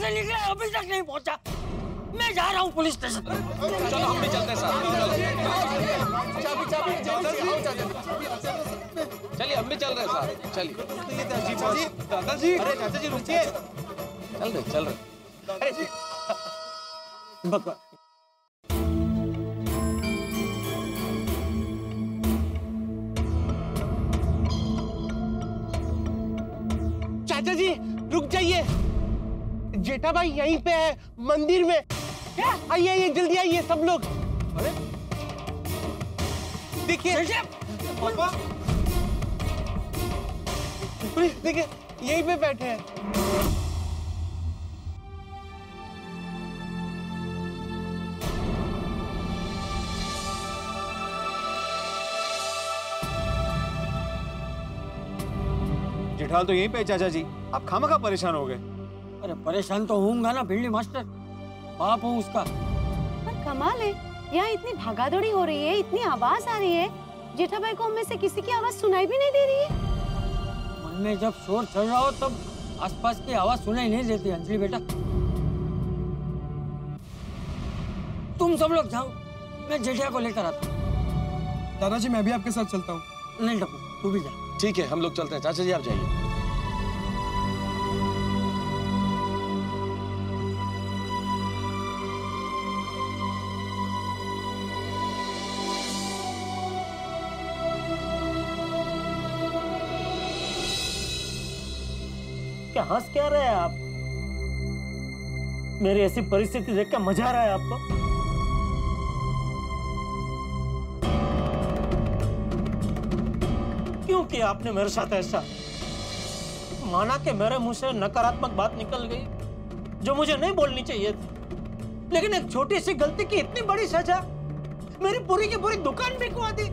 से निकला अभी तक नहीं पहुंचा। मैं जा रहा हूँ पुलिस स्टेशन। चलो हम भी चलते हैं साथ। चलिए हम भी चल रहे हैं साथ। चलिए दादाजी, अरे चाचा जी रुकिए। चल रहे। चाचा जी रुक जाइए, जेठा भाई यहीं पे है मंदिर में। आइए आइए जल्दी आइए सब लोग। अरे देखिए पापा, देखिए यहीं पे बैठे हैं। जेठाल तो यहीं पे चाचा जी, आप खामखा परेशान हो गए। अरे परेशान तो होऊंगा ना भिंडी मास्टर, बाप हूँ उसका। पर कमाल है, यहाँ इतनी भागादौड़ी हो रही है, इतनी आवाज आ रही है, जेठा भाई को हम में से किसी की आवाज सुनाई भी नहीं दे रही है। मन में जब शोर चल रहा हो तब आसपास की आवाज सुनाई नहीं देती। अंजलि बेटा तुम सब लोग जाओ, मैं जेठिया को लेकर आता हूँ। दादाजी मैं भी आपके साथ चलता हूँ। नहीं टप्पू तू भी जा। ठीक है हम लोग चलते हैं। चाचा जी आप जाइए। क्या हंस क्या रहे हैं आप? मेरी ऐसी परिस्थिति देख कर मजा आ रहा है आपको? क्यों किया आपने मेरे साथ ऐसा? माना कि मेरे मुंह से नकारात्मक बात निकल गई जो मुझे नहीं बोलनी चाहिए थी, लेकिन एक छोटी सी गलती की इतनी बड़ी सजा, मेरी पूरी की पूरी दुकान बिकवा दी।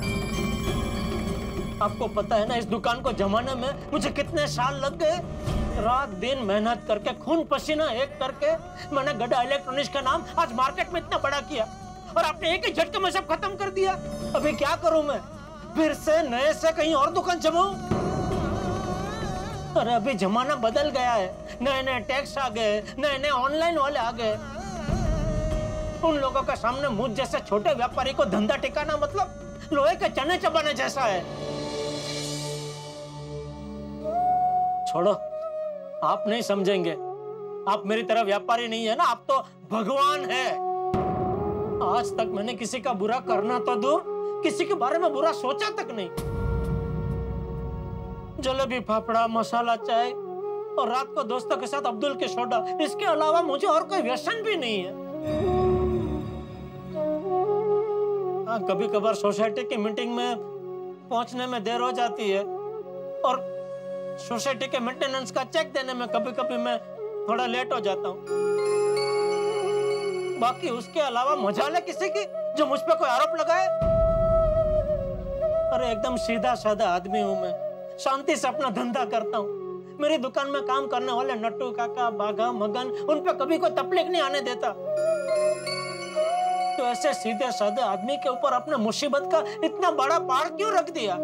आपको पता है ना इस दुकान को जमाने में मुझे कितने साल लग गए। रात दिन मेहनत करके खून पसीना एक करके मैंने गड्ढा इलेक्ट्रॉनिक्स का नाम आज मार्केट में इतना बड़ा किया, और आपने एक ही झटके में सब खत्म कर दिया। अभी क्या करूं मैं? फिर से नए से कहीं और दुकान जमाऊं? अरे अभी जमाना बदल गया है, नए नए टैक्स आ गए, नए नए ऑनलाइन वाले आ गए। उन लोगों के सामने मुझ जैसे छोटे व्यापारी को धंधा टिकाना मतलब लोहे के चने चबाने जैसा है। छोड़ो, आप नहीं समझेंगे। आप मेरी तरह व्यापारी नहीं है ना, आप तो भगवान है। आज तक मैंने किसी का बुरा करना तो दूर, किसी के बारे में बुरा सोचा तक नहीं। जलेबी फाफड़ा, मसाला चाय और रात को दोस्तों के साथ अब्दुल के सोडा, इसके अलावा मुझे और कोई व्यसन भी नहीं है। हाँ, कभी कभार सोसाइटी की मीटिंग में पहुंचने में देर हो जाती है, और सोसाइटी के मेंटेनेंस का चेक देने में कभी कभी मैं थोड़ा लेट हो जाता हूँ। बाकी उसके अलावा मजाल है किसी की जो मुझ पे कोई आरोप लगाए? अरे एकदम सीधा साधा आदमी हूँ मैं, शांति से अपना धंधा करता हूँ। मेरी दुकान में काम करने वाले नट्टू काका, बाघा, मगन, उन पे कभी कोई तकलीफ नहीं आने देता। तो ऐसे सीधे साधे आदमी के ऊपर अपने मुसीबत का इतना बड़ा पहाड़ क्यों रख दिया?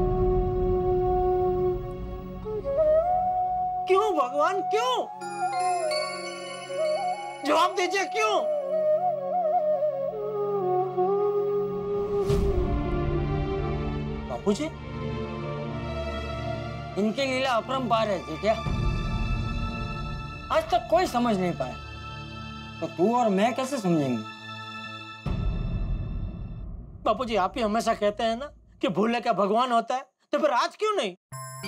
क्यों भगवान, क्यों? जवाब दीजिए क्यों? बापूजी, इनकी लीला अपरंपार है जेठिया। आज तक कोई समझ नहीं पाया, तो तू और मैं कैसे समझेंगे? बापूजी, आप ही हमेशा कहते हैं ना कि भूले क्या भगवान होता है, तो फिर आज क्यों नहीं?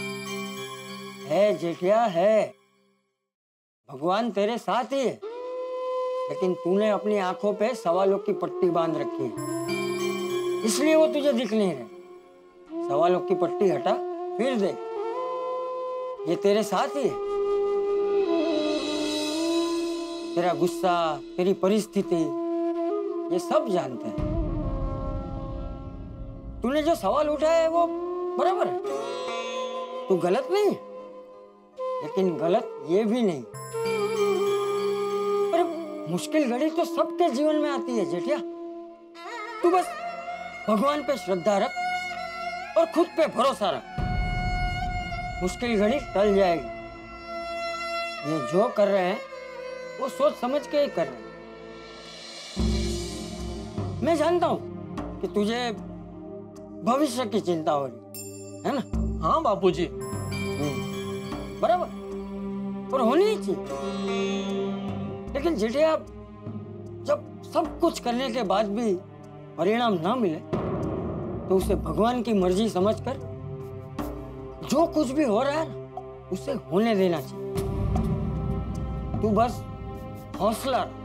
है जेठिया, है। भगवान तेरे साथ ही है, लेकिन तूने अपनी आंखों पे सवालों की पट्टी बांध रखी है, इसलिए वो तुझे दिख नहीं रहे। सवालों की पट्टी हटा, फिर देख, ये तेरे साथ ही है। तेरा गुस्सा, तेरी परिस्थिति, ये सब जानते हैं। तूने जो सवाल उठाया है वो बराबर है, तू गलत नहीं है, लेकिन गलत ये भी नहीं। पर मुश्किल घड़ी तो सबके जीवन में आती है जेठिया। तू बस भगवान पे श्रद्धा रख और खुद पे भरोसा रख, मुश्किल घड़ी टल जाएगी। ये जो कर रहे हैं वो सोच समझ के ही कर रहे हैं। मैं जानता हूँ कि तुझे भविष्य की चिंता हो रही है ना। हाँ बापूजी। बराबर, और होनी ही चाहिए। लेकिन जेठिया, जब सब कुछ करने के बाद भी परिणाम ना मिले तो उसे भगवान की मर्जी समझकर जो कुछ भी हो रहा है ना उसे होने देना चाहिए। तू बस हौसला रख।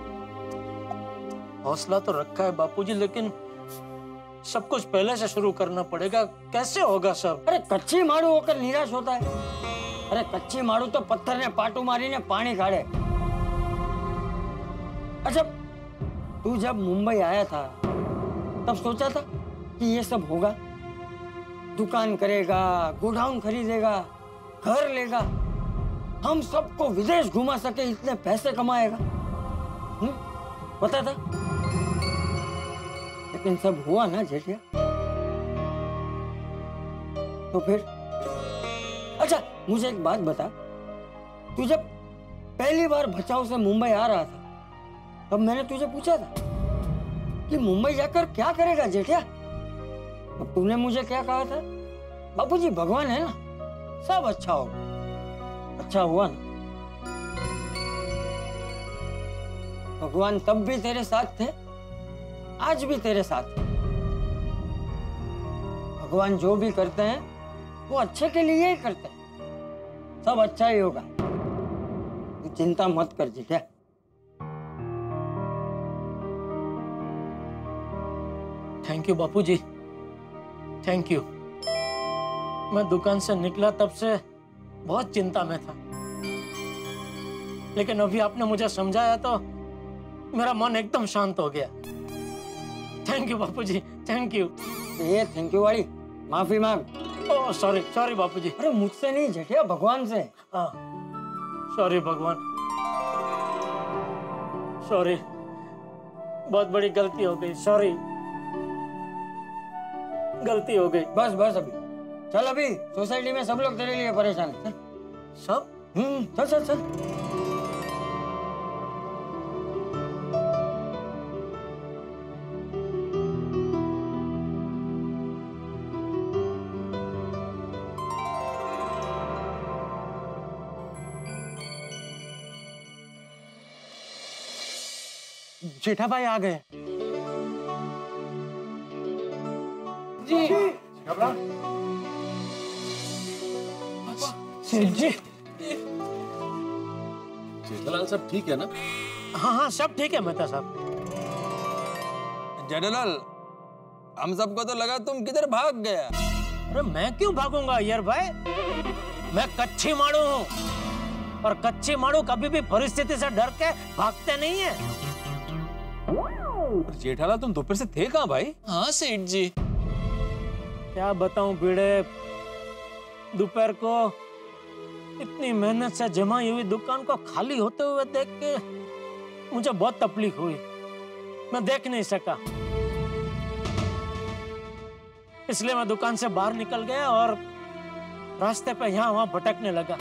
हौसला तो रखा है बापूजी, लेकिन सब कुछ पहले से शुरू करना पड़ेगा। कैसे होगा सब? अरे कच्ची मारू होकर निराश होता है? अरे कच्ची मारू तो पत्थर ने पाटू मारी ने पानी काढ़े। अच्छा, तू जब मुंबई आया था तब सोचा था कि ये सब होगा? दुकान करेगा, गोडाउन खरीदेगा, घर लेगा, हम सबको विदेश घुमा सके इतने पैसे कमाएगा, पता था? लेकिन सब हुआ ना जेठिया। तो फिर अच्छा, मुझे एक बात बता, तू जब पहली बार भचाऊ से मुंबई आ रहा था तब मैंने तुझे पूछा था कि मुंबई जाकर क्या करेगा जेठिया? अब तूने मुझे क्या कहा था? बापूजी भगवान है ना, सब अच्छा होगा। अच्छा हुआ ना? भगवान तब भी तेरे साथ थे, आज भी तेरे साथ है। भगवान जो भी करते हैं वो अच्छे के लिए ही करते हैं। सब अच्छा ही होगा, तू चिंता मत कर जेठिया। थैंक यू बापूजी, थैंक यू। मैं दुकान से निकला तब से बहुत चिंता में था, लेकिन अभी आपने मुझे समझाया तो मेरा मन एकदम शांत हो गया। थैंक यू बापूजी, थैंक यू। ये थैंक यू वाली माफी मांग। ओह सॉरी सॉरी बापूजी। अरे मुझसे नहीं जेठिया, भगवान से। हाँ सॉरी भगवान, सॉरी, बहुत बड़ी गलती हो गई, सॉरी, गलती हो गई। बस बस, अभी चल। अभी सोसाइटी में सब लोग तेरे लिए परेशान है। चल। सब? चल चल चल। जेठा भाई आ गए। जी सेठ जी। जेठालाल सब ठीक है ना? हाँ हाँ सब ठीक है मेहता साहब। जेठालाल, हम सबको तो लगा तुम किधर भाग गया। अरे मैं क्यों भागूंगा यार भाई, मैं कच्ची मारू हूँ, और कच्ची मारू कभी भी परिस्थिति से डर के भागते नहीं है। जेठालाल तुम दोपहर से थे कहाँ भाई? हाँ सेठ जी। क्या बताऊं भिड़े, दोपहर को इतनी मेहनत से जमाई हुई दुकान को खाली होते हुए देख के मुझे बहुत तकलीफ हुई। मैं देख नहीं सका, इसलिए मैं दुकान से बाहर निकल गया और रास्ते पे यहाँ वहां भटकने लगा।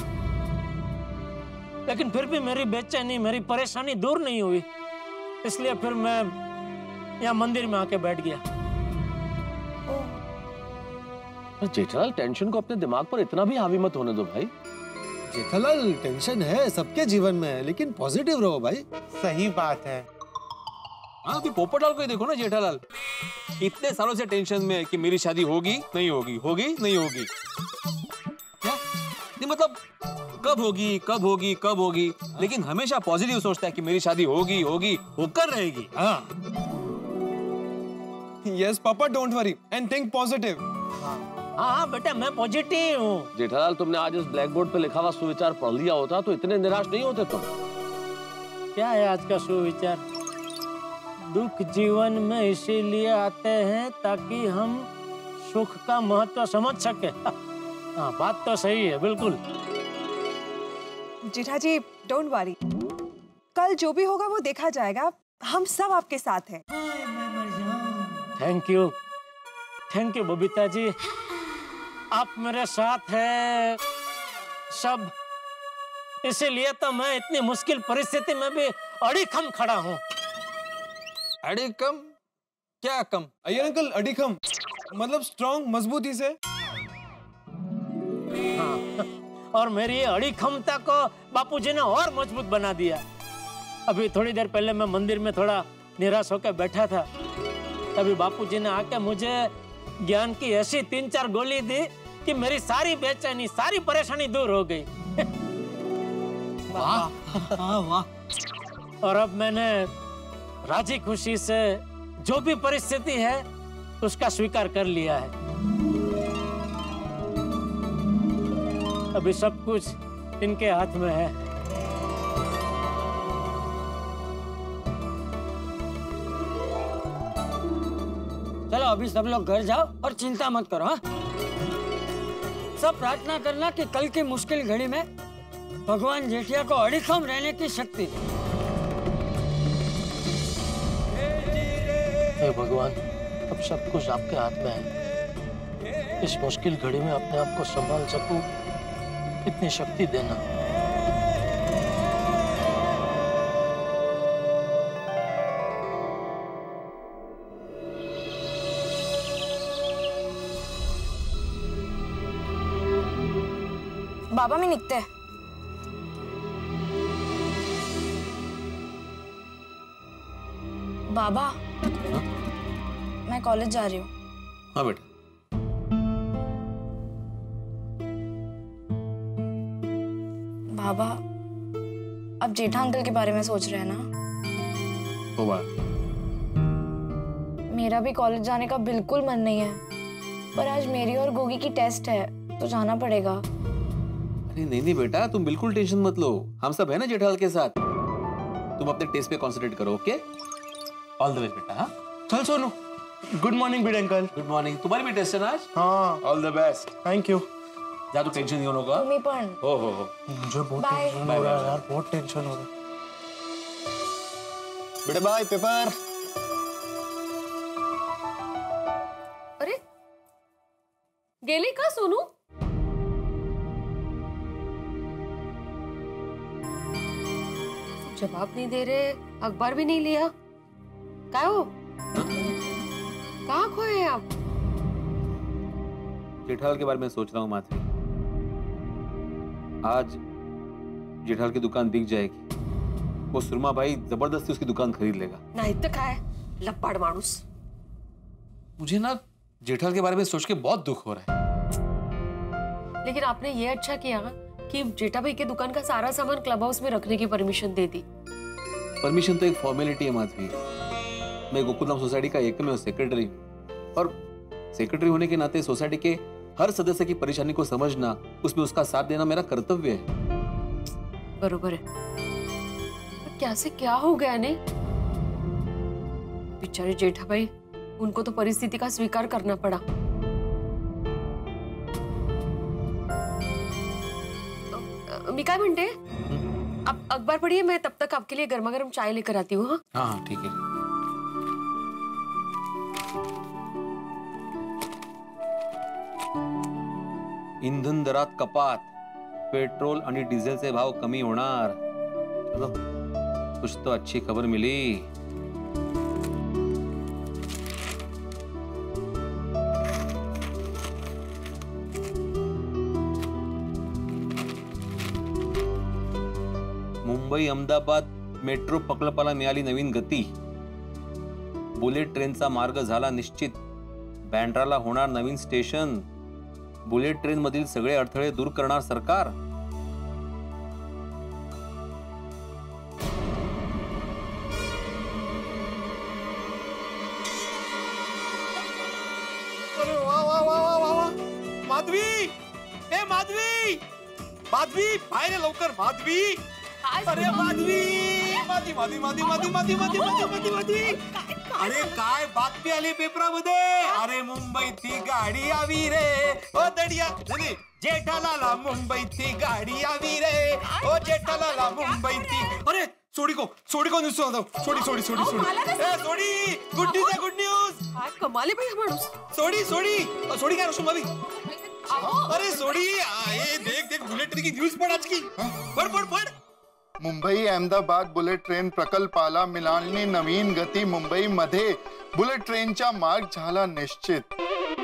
लेकिन फिर भी मेरी बेचैनी, मेरी परेशानी दूर नहीं हुई, इसलिए फिर मैं यहाँ मंदिर में आके बैठ गया। जेठालाल, टेंशन को अपने दिमाग पर इतना भी हावी मत होने दो भाई। जेठालाल, टेंशन है सबके जीवन में, लेकिन पॉजिटिव रहो भाई। सही बात है। हाँ, अभी पोपटलाल को ही देखो ना जेठालाल, इतने सालों से टेंशन में कि मेरी शादी होगी नहीं होगी, होगी नहीं होगी। क्या नहीं मतलब कब होगी कब होगी कब होगी, लेकिन हमेशा पॉजिटिव सोचता है कि मेरी शादी होगी होगी, होकर रहेगी। हाँ yes papa, don't worry and think positive. हाँ बेटा, मैं पॉजिटिव हूँ। जेठालाल, तुमने आज इस ब्लैक बोर्ड पे लिखा हुआ सुविचार पढ़ लिया होता तो इतने निराश नहीं होते तुम। क्या है आज का सुविचार? दुख जीवन में इसीलिए आते हैं ताकि हम सुख का महत्व समझ सके। हाँ, बात तो सही है बिल्कुल। जेठा जी डोंट वरी, कल जो भी होगा वो देखा जाएगा, हम सब आपके साथ हैं। थैंक यू बबीता जी, आप मेरे साथ हैं, सब इसीलिए तो मैं इतनी मुश्किल परिस्थिति में भी अड़ीखम खड़ा हूँ। अड़ीखम? क्या कम? अय्यर अंकल, अड़ीखम मतलब स्ट्रॉन्ग, मजबूती से। हाँ, और मेरी ये अड़ीखमता को बापूजी ने और मजबूत बना दिया। अभी थोड़ी देर पहले मैं मंदिर में थोड़ा निराश होकर बैठा था, तभी बापूजी ने आके मुझे ज्ञान की ऐसी 3-4 गोली दी कि मेरी सारी बेचैनी, सारी परेशानी दूर हो गई। वाह वाह। और अब मैंने राजी खुशी से जो भी परिस्थिति है उसका स्वीकार कर लिया है। अभी सब कुछ इनके हाथ में है। चलो अभी सब लोग घर जाओ और चिंता मत करो। हाँ, सब प्रार्थना करना कि कल की मुश्किल घड़ी में भगवान जेठिया को अड़ीखम रहने की शक्ति दे। हे भगवान, अब सब कुछ आपके हाथ में है। इस मुश्किल घड़ी में अपने आप को संभाल सकूं, इतनी शक्ति देना। बाबा मैं निकते हैं। बाबा मैं कॉलेज जा रही हूँ। हाँ बेटा। बाबा अब जेठा अंकल के बारे में सोच रहे हैं ना? हो बा। मेरा भी कॉलेज जाने का बिल्कुल मन नहीं है, पर आज मेरी और गोगी की टेस्ट है तो जाना पड़ेगा। अरे नहीं नहीं बेटा, तुम बिल्कुल टेंशन मत लो, हम सब है ना जेठालाल के साथ। तुम अपने टेस्ट पे कंसंट्रेट करो, ओके? ऑल द बेस्ट बेटा। हाँ चल सोनू, गुड मॉर्निंग बिड अंकल। Good morning. तुम्हारी भी टेस्ट है ना आज? हाँ, all the best. Thank you. जा, तू टेंशन नहीं होगा। तुम्हें पण। हो मुझे बहुत बाय। टेंशन हो रहा है यार, बहुत टेंशन हो रहा है। बेटा बाय, पेपर। अरे गेली का सोनू? जवाब नहीं दे रहे, अखबार भी नहीं लिया। क्या हो? कहाँ खोए हैं आप? जेठालाल के बारे में सोच रहा हूँ माधवी। आज जेठालाल की दुकान बिक जाएगी, वो सुरमा भाई जबरदस्ती उसकी दुकान खरीद लेगा। नाही तर काय, लपाड माणूस। मुझे ना जेठालाल के बारे में सोच के बहुत दुख हो रहा है। लेकिन आपने ये अच्छा किया कि जेठा भाई के दुकान का सारा सामान क्लब हाउस में रखने की परमिशन दे दी। परमिशन तो एक फॉर्मेलिटी है माधवी। मैं गोकुलधाम सोसाइटी का एकमेव सेक्रेटरी हूँ, और सेक्रेटरी होने के नाते सोसाइटी के हर सदस्य की परेशानी को समझना, उसमें उसका साथ देना मेरा कर्तव्य है। बरोबर है। क्या से क्या हो गया ने? बेचारे जेठा भाई, उनको तो परिस्थिति का स्वीकार करना पड़ा। मी काय म्हणते, आप अखबार पढ़िए, मैं तब तक आपके लिए गर्मा गर्म चाय लेकर आती हूँ। हाँ हाँ ठीक है। इंधन दरात कपात, पेट्रोल आणि डिझेलचे भाव कमी होणार। चलो, कुछ तो अच्छी खबर मिली। मुंबई अहमदाबाद मेट्रो प्रकल्पाला मिळाली नवीन गती। बुलेट ट्रेनचा मार्ग झाला निश्चित। बँड्राला होणार नवीन स्टेशन। बुलेट ट्रेन मधील सगळे अडथळे दूर करणार सरकार। अरे वाह वाह वाह वाह वाह वाह। माधवी, ए माधवी, माधवी बाहेर ये लवकर। माधवी, अरे माधवी, माधवी माधवी माधवी माधवी माधवी माधवी माधवी माधवी। अरे काय बातमी आली पेपरामध्ये? अरे मुंबईची गाडी आवी रे, ओ दडिया जेठालाला मुंबईची गाडी आवी रे, ओ जेठालाला मुंबईची। अरे सोडी को न्यूज सुनाता हूँ। सोडी सोडी सोडी सोडी, ए सोडी, गुड न्यूज है, गुड न्यूज। कमाले भाई माणूस। सोडी सोडी सोडी काय रसूल माधवी? अरे सोडी, ये देख देख बुलेट ट्रेन की न्यूज पढ़ आज की। पढ़ पढ़ पढ़। मुंबई अहमदाबाद बुलेट ट्रेन प्रकल्पाला मिळाली नवीन गती, मुंबई मध्ये बुलेट ट्रेनचा मार्ग झाला निश्चित।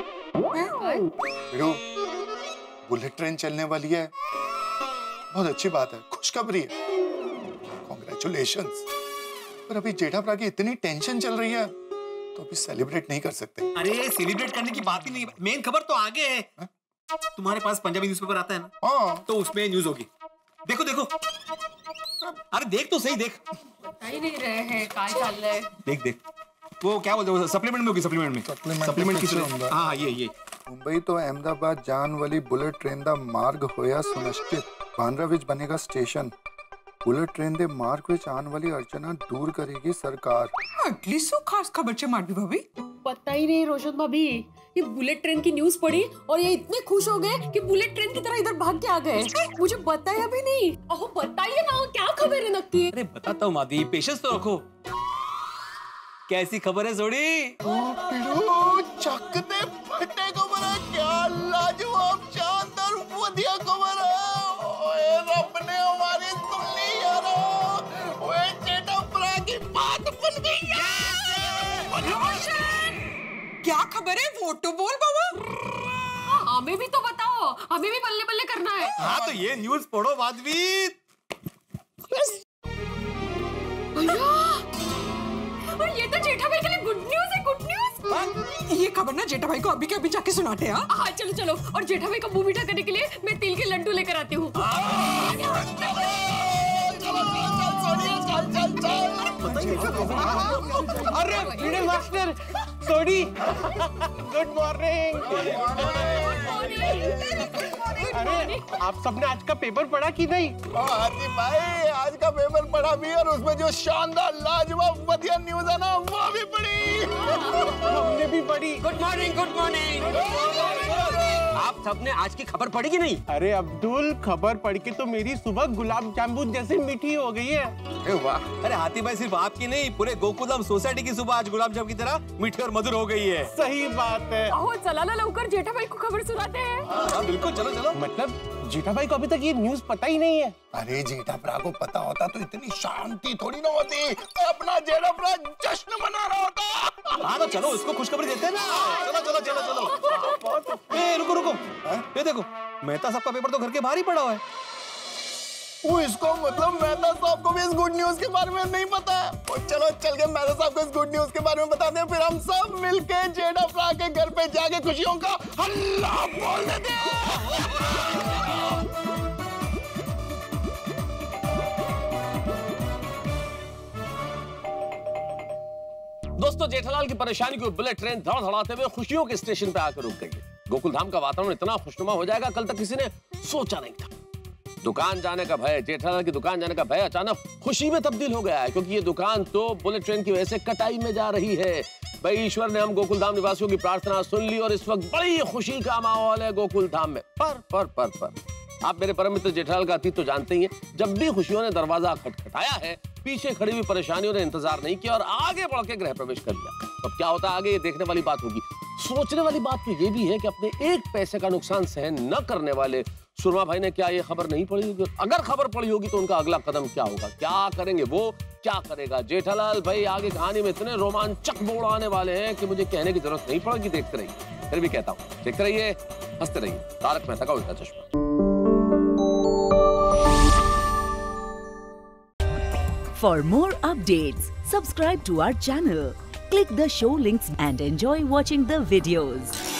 बुलेट ट्रेन चलने वाली है, बहुत अच्छी बात है, खुशखबरी है, कांग्रेचुलेशंस। पर अभी जेठाप्रा की इतनी टेंशन चल रही है तो अभी सेलिब्रेट नहीं कर सकते। अरे सेलिब्रेट करने की बात ही नहीं, मेन खबर तो आगे है। तुम्हारे पास पंजाबी न्यूज़पेपर आता है ना? हाँ। तो उसमें न्यूज होगी। देखो देखो, अरे देख तो सही, देख। बता ही नहीं रहे हैं क्या चल रहा है। देख देख, वो क्या बोलते हैं, सप्लीमेंट में होगी, सप्लीमेंट की। हाँ ये मुंबई तो अहमदाबाद जान वाली बुलेट ट्रेन दा मार्ग होया सुनिश्चित, बांद्रा विच बनेगा स्टेशन। बुलेट ट्रेन दे मार्ग विच आने वाली अड़चना दूर करेगी सरकार। अगली सो खास खबर छे माधवी भाभी। पता ही नहीं रोशन भाभी, ये बुलेट ट्रेन की न्यूज पढ़ी और ये इतने खुश हो गए कि बुलेट ट्रेन की तरह इधर भाग के आ गए। मुझे बताया भी नहीं। ओह बताइए ना, क्या खबर है नक्की? अरे बताता हूँ माधवी, पेशेंस तो रखो। कैसी खबर है सोडी? चक दे फटे खबर है, क्या लाजवाब शानदार बढ़िया खबर है। ओए रब ने हमारी सुन ली यार, ओए जेठाप्रा की बात बन गई है। क्या खबर है, वो तो बोल बाबा। हमें भी तो बताओ, हमें भी बल्ले बल्ले करना है। हाँ तो ये न्यूज पढ़ो माधवी। और ये तो जेठा भाई के लिए गुड न्यूज है, गुड न्यूज। ये खबर ना जेठा भाई को अभी के अभी जाके सुनाते हैं। हाँ चलो चलो, और जेठा भाई का मुंह मीठा करने के लिए मैं तिल के लड्डू लेकर आती हूँ। अरे Bhide master, Sodhi, good morning. अरे आप सबने आज का पेपर पढ़ा कि नहीं? हाथी भाई, आज का पेपर पढ़ा भी और उसमें जो शानदार लाजवाब बढ़िया न्यूज है ना वो भी पढ़ी। हमने भी पढ़ी। Good morning, good morning. आप सबने आज की खबर पढ़ी कि नहीं? अरे अब्दुल, खबर पढ़ के तो मेरी सुबह गुलाब जामुन जैसी मीठी हो गई है। अरे वाह। अरे हाथी भाई, सिर्फ आपकी नहीं, पूरे गोकुलम सोसाइटी की सुबह आज गुलाब जामुन की तरह मीठी और मधुर हो गई है। सही बात है। ओह चला ना लवकर, जेठा भाई को खबर सुनाते हैं। हाँ बिल्कुल, चलो चलो। मतलब जेठा भाई को अभी तक ये न्यूज पता ही नहीं है? अरे जेठाप्रा को पता होता तो इतनी शांति थोड़ी ना होती, अपना जेठाप्रा जश्न मना रहा होता। हाँ तो चलो, उसको खुशखबरी देते हैं ना। चलो चलो चलो चलो। ए रुको रुको, ये देखो, मेहता साहब का पेपर तो घर के बाहर ही पड़ा हुआ है। वो इसको मतलब मेहता साहब को भी इस गुड न्यूज के बारे में नहीं पता है। और चलो चल के मेहता साहब को इस गुड न्यूज के बारे में बताते हैं, फिर हम सब मिलके जेठाप्रा के घर पे जाके खुशियों का हल्ला बोल देते हैं। दोस्तों, जेठालाल की परेशानी को बुलेट ट्रेन धड़धड़ाते हुए खुशियों के स्टेशन पे आकर रुक गई है। गोकुलधाम का वातावरण इतना खुशनुमा हो जाएगा, कल तक किसी ने सोचा नहीं था। दुकान जाने का भय, जेठालाल की दुकान जाने का भय अचानक खुशी में तब्दील हो गया है, क्योंकि ये दुकान तो बुलेट ट्रेन की वजह से कटाई में जा रही है। भाई ईश्वर ने हम गोकुलधाम निवासियों की प्रार्थना सुन ली और इस वक्त बड़ी खुशी का माहौल है गोकुलधाम में। पर आप मेरे परम मित्र जेठालाल का अतीत तो जानते ही हैं। जब भी खुशियों ने दरवाजा खटखटाया है, पीछे खड़ी हुई परेशानियों ने इंतजार नहीं किया और आगे बढ़ के गृह प्रवेश कर लिया। अब क्या होता है आगे, ये देखने वाली बात होगी। सोचने वाली बात तो ये भी है कि अपने एक पैसे का नुकसान सहन न करने वाले सुरमा भाई ने क्या ये खबर नहीं पढ़ी होगी? अगर खबर पढ़ी होगी तो उनका अगला कदम क्या होगा, क्या करेंगे वो, क्या करेगा जेठालाल भाई? आगे कहानी में इतने रोमांचक मोड़ आने वाले हैं कि मुझे कहने की जरूरत नहीं पड़ेगी। देखते रहिए, फिर भी कहता हूँ, देखते रहिए, हंसते रहिए। तारक मेहता का उल्टा चश्मा। For more updates, subscribe to our channel, click the show links and enjoy watching the videos.